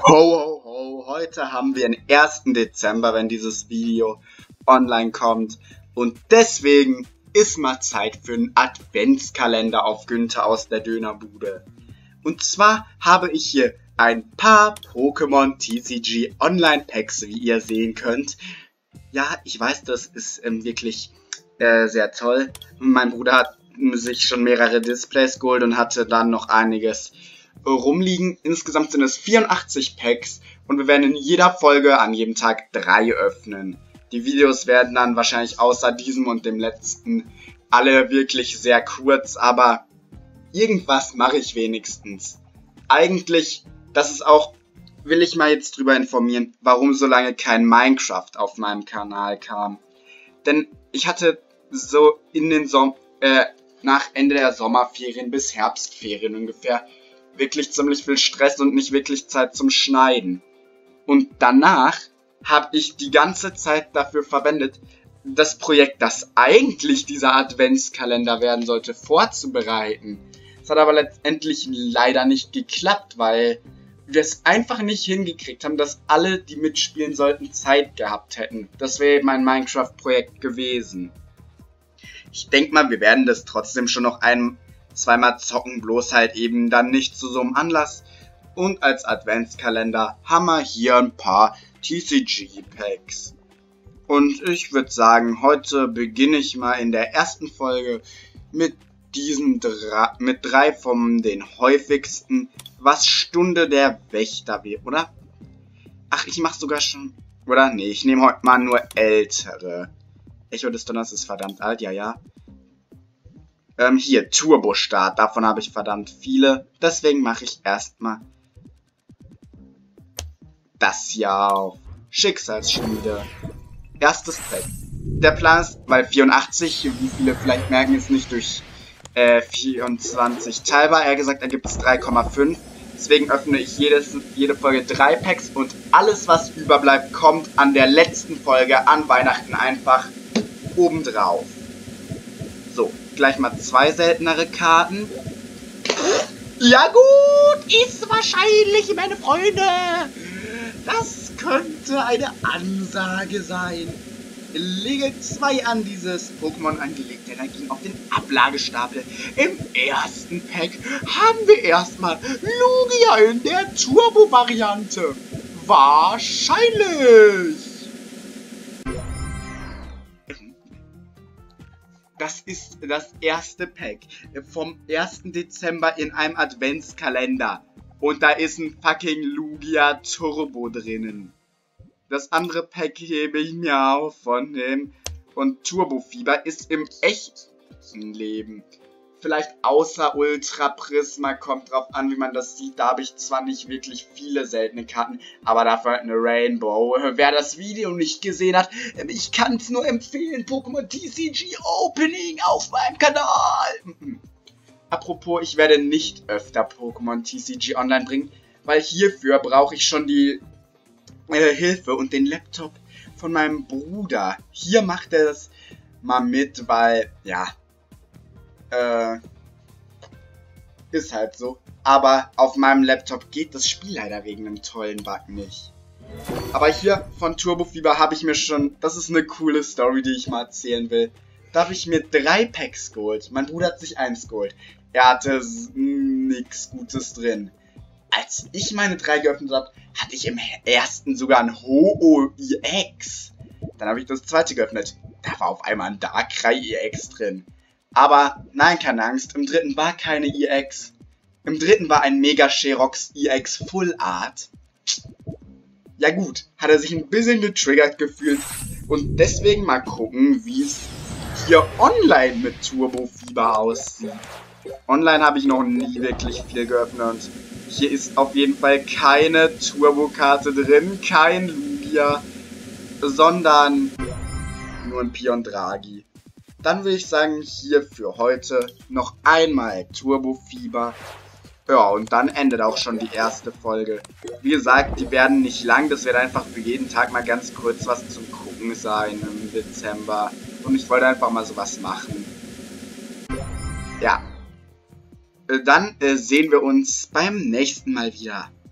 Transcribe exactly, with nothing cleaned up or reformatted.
Ho, ho, ho, heute haben wir den ersten Dezember, wenn dieses Video online kommt. Und deswegen ist mal Zeit für einen Adventskalender auf Günther aus der Dönerbude. Und zwar habe ich hier ein paar Pokémon T C G Online Packs, wie ihr sehen könnt. Ja, ich weiß, das ist ähm, wirklich äh, sehr toll. Mein Bruder hat sich schon mehrere Displays geholt und hatte dann noch einiges rumliegen. Insgesamt sind es vierundachtzig Packs und wir werden in jeder Folge an jedem Tag drei öffnen. Die Videos werden dann wahrscheinlich außer diesem und dem letzten alle wirklich sehr kurz, aber irgendwas mache ich wenigstens. Eigentlich, das ist auch, will ich mal jetzt drüber informieren, warum so lange kein Minecraft auf meinem Kanal kam. Denn ich hatte so in den Sommer, äh, nach Ende der Sommerferien bis Herbstferien ungefähr wirklich ziemlich viel Stress und nicht wirklich Zeit zum Schneiden. Und danach habe ich die ganze Zeit dafür verwendet, das Projekt, das eigentlich dieser Adventskalender werden sollte, vorzubereiten. Es hat aber letztendlich leider nicht geklappt, weil wir es einfach nicht hingekriegt haben, dass alle, die mitspielen sollten, Zeit gehabt hätten. Das wäre mein Minecraft-Projekt gewesen. Ich denke mal, wir werden das trotzdem schon noch ein zweimal zocken, bloß halt eben dann nicht zu so einem Anlass. Und als Adventskalender haben wir hier ein paar T C G-Packs. Und ich würde sagen, heute beginne ich mal in der ersten Folge mit diesen drei, mit drei von den häufigsten, was Stunde der Wächter wird, oder? Ach, ich mache sogar schon, oder? Nee, ich nehme heute mal nur ältere. Echo des Donners ist verdammt alt, ja, ja. Ähm, hier, Turbo-Start, davon habe ich verdammt viele. Deswegen mache ich erstmal das hier auf. Schicksalsschmiede. Erstes Pack. Der Plan ist, weil vierundachtzig, wie viele vielleicht merken, ist nicht durch äh, vierundzwanzig teilbar. Er hat gesagt, er gibt es drei Komma fünf. Deswegen öffne ich jedes, jede Folge drei Packs und alles, was überbleibt, kommt an der letzten Folge an Weihnachten einfach obendrauf. So, gleich mal zwei seltenere Karten. Ja gut, ist wahrscheinlich, meine Freunde. Das könnte eine Ansage sein. Lege zwei an dieses Pokémon angelegte Energien auf den Ablagestapel. Im ersten Pack haben wir erstmal Lugia in der Turbo-Variante. Wahrscheinlich. Das ist das erste Pack vom ersten Dezember in einem Adventskalender. Und da ist ein fucking Lugia Turbo drinnen. Das andere Pack hebe ich mir auf von dem. Und Turbofieber ist im echten Leben. Vielleicht außer Ultra Prisma, kommt drauf an, wie man das sieht. Da habe ich zwar nicht wirklich viele seltene Karten, aber dafür halt eine Rainbow. Wer das Video nicht gesehen hat, ich kann es nur empfehlen. Pokémon T C G Opening auf meinem Kanal. Apropos, ich werde nicht öfter Pokémon T C G online bringen, weil hierfür brauche ich schon die äh, Hilfe und den Laptop von meinem Bruder. Hier macht er das mal mit, weil, ja, äh, ist halt so. Aber auf meinem Laptop geht das Spiel leider wegen einem tollen Bug nicht. Aber hier von Turbofieber habe ich mir schon, das ist eine coole Story, die ich mal erzählen will. Da habe ich mir drei Packs geholt. Mein Bruder hat sich eins geholt. Er hatte nichts Gutes drin. Als ich meine drei geöffnet habe, hatte ich im ersten sogar ein Ho-Oh-E X. Dann habe ich das zweite geöffnet. Da war auf einmal ein Darkrai E X drin. Aber nein, keine Angst, im dritten war keine E X. Im dritten war ein Mega Sherox E X Full Art. Ja gut, hat er sich ein bisschen getriggert gefühlt. Und deswegen mal gucken, wie es hier online mit Turbofieber aussieht. Online habe ich noch nie wirklich viel geöffnet und hier ist auf jeden Fall keine Turbokarte drin, kein Lugia, sondern nur ein Pion Draghi. Dann würde ich sagen, hier für heute noch einmal Turbofieber. Ja, und dann endet auch schon die erste Folge. Wie gesagt, die werden nicht lang, das wird einfach für jeden Tag mal ganz kurz was zum Gucken sein im Dezember. Und ich wollte einfach mal sowas machen. Ja. Dann äh, sehen wir uns beim nächsten Mal wieder.